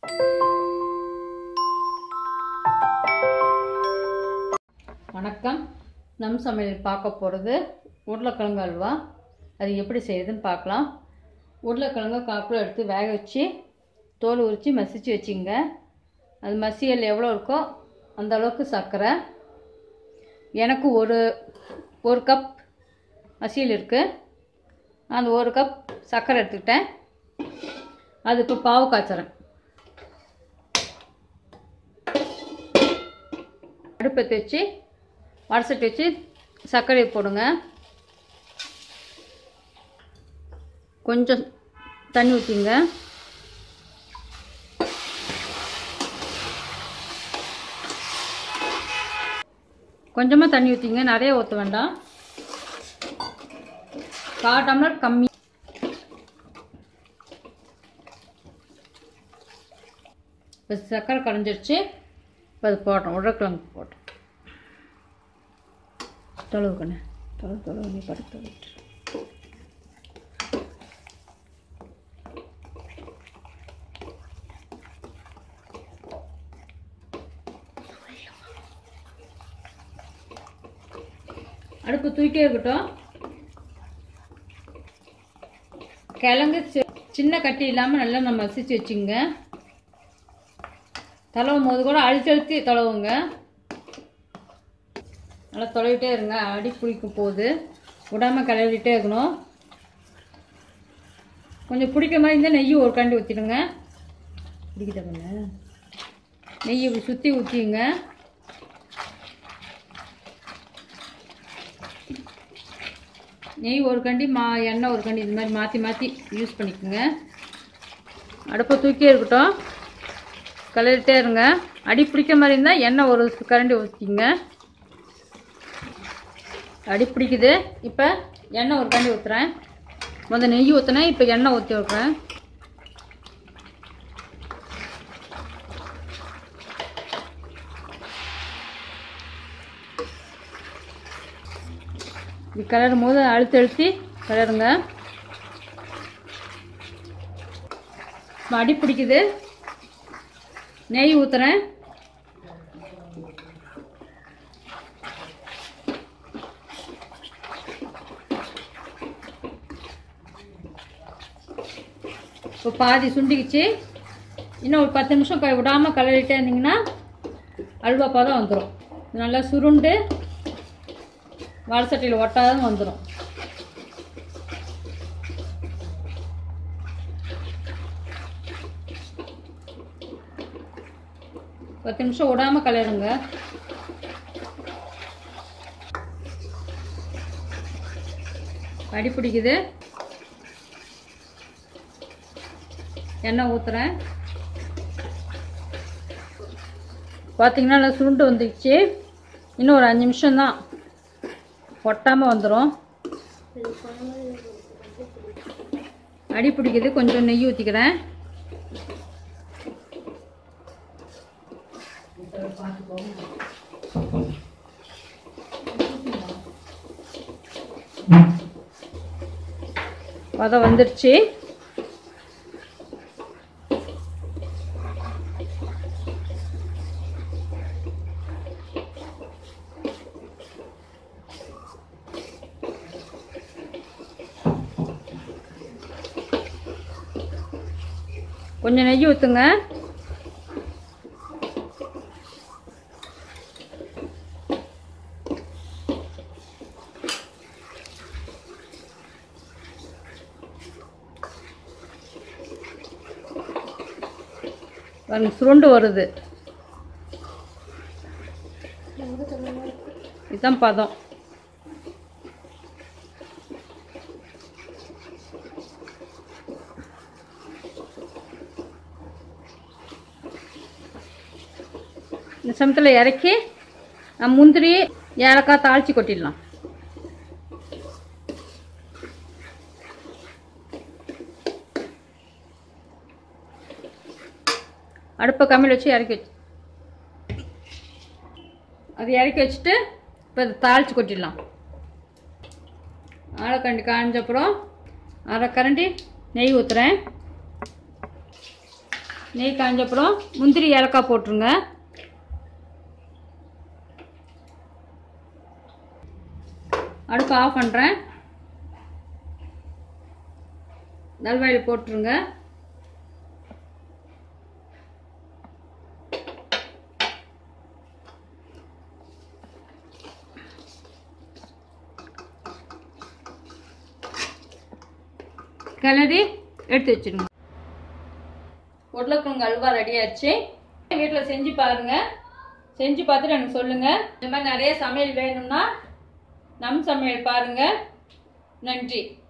வணக்கம். நம் சமையல் பார்க்க போகிறது உருளைக்கிழங்கு அல்வா. அது எப்படி செய்யுதுன்னு பார்க்கலாம். உருளைக்கிழங்கு 1/4 கிலோ எடுத்து வேக வச்சு தோல் உரித்து மசிச்சு வச்சுங்க. அது மசியல் எவ்வளோ இருக்கோ அந்த அளவுக்கு சர்க்கரை. எனக்கு ஒரு கப் மசியல் இருக்குது. அந்த 1 கப் சர்க்கரை எடுத்துக்கிட்டேன். அது இப்போ பாவு காய்ச்சறேன். அடுப்பத்தை வச்சு வடசட்டி வச்சு சர்க்கரையை போடுங்க. கொஞ்சம் தண்ணி ஊற்றிங்க. கொஞ்சமாக தண்ணி ஊற்றிங்க, நிறைய ஊற்ற வேண்டாம். 1/4 டம்ளர் கம்மி. இப்போ சர்க்கரை கரைஞ்சிருச்சு. இப்போ அது போட்டோம், உருளைக்கிழங்கு போட்டோம். தொழுவுக்கண்ணே தொழுவு நீ படுத்து விட்டு. அடுப்பு தூக்கிட்டே இருக்கட்டும். கிழங்கு சின்ன கட்டி இல்லாமல் நல்லா நம்ம மசிச்சு வச்சுங்க. தளவும் போது கூட அழுத்தி தளவுங்க. நல்லா தொலைவிட்டே இருங்க. அடி பிடிக்கும் போது விடாமல் கிளறிட்டே இருக்கணும். கொஞ்சம் பிடிக்கிற மாதிரி இருந்தால் நெய் ஒரு கரண்டி ஊற்றிடுங்க. பிடிக்கிட்ட பண்ண நெய் இப்படி சுற்றி ஊற்றிங்க. நெய் ஒரு கண்டி எண்ணெய் ஒரு கண்டி, இது மாதிரி மாற்றி மாற்றி யூஸ் பண்ணிக்கோங்க. அடுப்பை தூக்கியே இருக்கட்டும், கிளறிட்டே இருங்க. அடி பிடிக்க மாதிரி இருந்தால் எண்ணெய் ஒரு கரண்டி ஊற்றிங்க. அடி பிடிக்குது. இப்போ எண்ணெய் ஒரு கரண்டி ஊற்றுறேன். முதல்ல நெய் ஊற்றினேன், இப்போ எண்ணெய் ஊற்றி விட்றேன். இது கிளறும் போது அழுத்தி கிளறுங்க. அடி பிடிக்குது. நெய் ஊற்றுறேன். இப்போ பாதி சுண்டிக்குச்சு. இன்னும் ஒரு 10 நிமிஷம் விடாமல் கிளறிட்டே இருந்தீங்கன்னா அல்வா பதம் வந்துடும். நல்லா சுருண்டு வடை சட்டியில் ஒட்டாதான் வந்துடும். பத்து நிமிஷம் விடாமல் கிளறுங்க. அடி பிடிக்குது. எண்ணெய் ஊற்றுறேன். பார்த்தீங்கன்னா நல்லா சுருண்டு வந்துடுச்சு. இன்னும் ஒரு 5 நிமிஷம் தான், ஒட்டாமல் வந்துடும். அடி பிடிக்குது. கொஞ்சம் நெய் ஊற்றிக்கிறேன். பதம் வந்துடுச்சு. கொஞ்சம் நெய் ஊற்றுங்க. சுருண்டு வருது. இதுதான் பதம். இந்த சமயத்தில் இறக்கி முந்திரி ஏலக்காய் தாளித்து கொட்டிடலாம். அடுப்பை கம்மியில் வச்சு இறக்கி வச்சுட்டு இப்போ தாளித்து கொட்டிடலாம். ஆலக்கரண்டி காஞ்சப்புறம் 1/2 கரண்டி நெய் ஊற்றுறேன். நெய் காஞ்ச அப்புறம் முந்திரி ஏலக்காய் போட்டுருங்க. அடுப்பு ஆஃப் பண்ணுறேன். நல்வாயில் போட்டுருங்க. கிளறி எடுத்து வச்சிருங்க. உருளைக்கிழங்கு அல்வா ரெடி ஆச்சு. வீட்டில் செஞ்சு பாருங்க. செஞ்சு பார்த்துட்டு எனக்கு சொல்லுங்க. இந்த மாதிரி நிறைய சமையல் வேணும்னா நம் சமையல் பாருங்க. நன்றி.